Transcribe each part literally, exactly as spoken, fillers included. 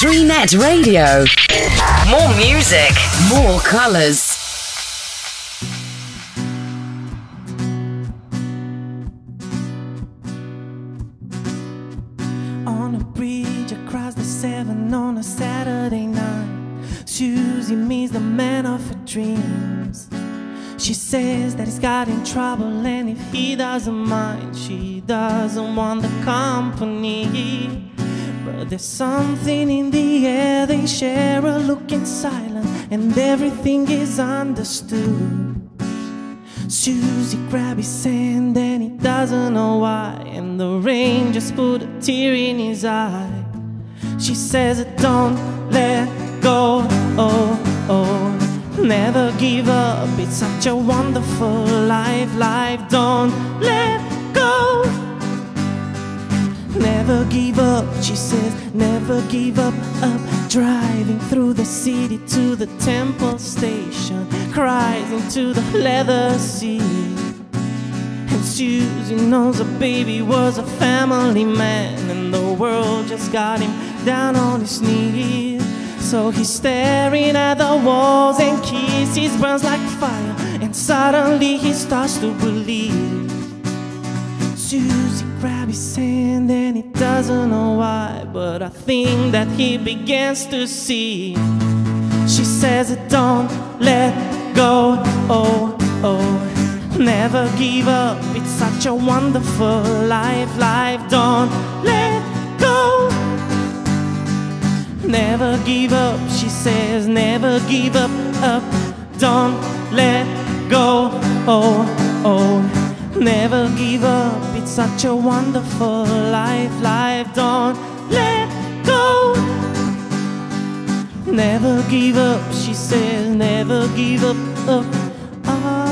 Freenet Radio. More music, more colours. On a bridge across the Severn on a Saturday night, Susie meets the man of her dreams. She says that he's got in trouble, and if he doesn't mind, she doesn't want the company. But there's something in the air, they share a look in silence, and everything is understood. Susie grabs his hand and he doesn't know why, and the rain just put a tear in his eye. She says, don't let go, oh, oh, never give up, it's such a wonderful life, life, don't let go. Never give up, she says, never give up, up. Driving through the city to the Temple Station, cries into the leather seat. And Susie knows her baby was a family man, and the world just got him down on his knees. So he's staring at the walls and kisses burns like fire, and suddenly he starts to believe. Susie grabs his hand and he doesn't know why, but I think that he begins to see. She says, don't let go, oh, oh, never give up, it's such a wonderful life, life, don't let go. Never give up, she says, never give up, up, don't let go, oh, oh, never give up, it's such a wonderful life, life, don't let go. Never give up, she says, never give up, up. Ah.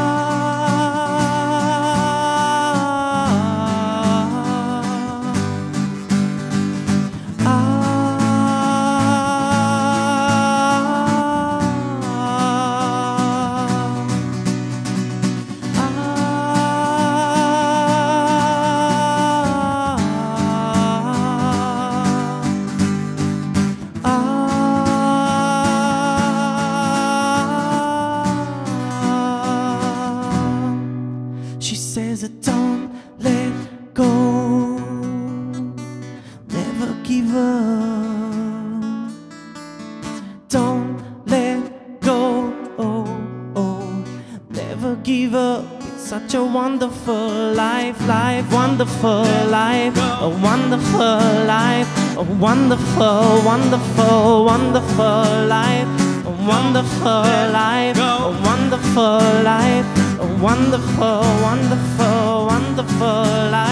Don't let go, never give up. Don't let go, oh, oh, never give up. It's such a wonderful life, life, wonderful life, a wonderful life, a wonderful, wonderful, wonderful life, a wonderful life, a wonderful life. A wonderful, wonderful, wonderful life.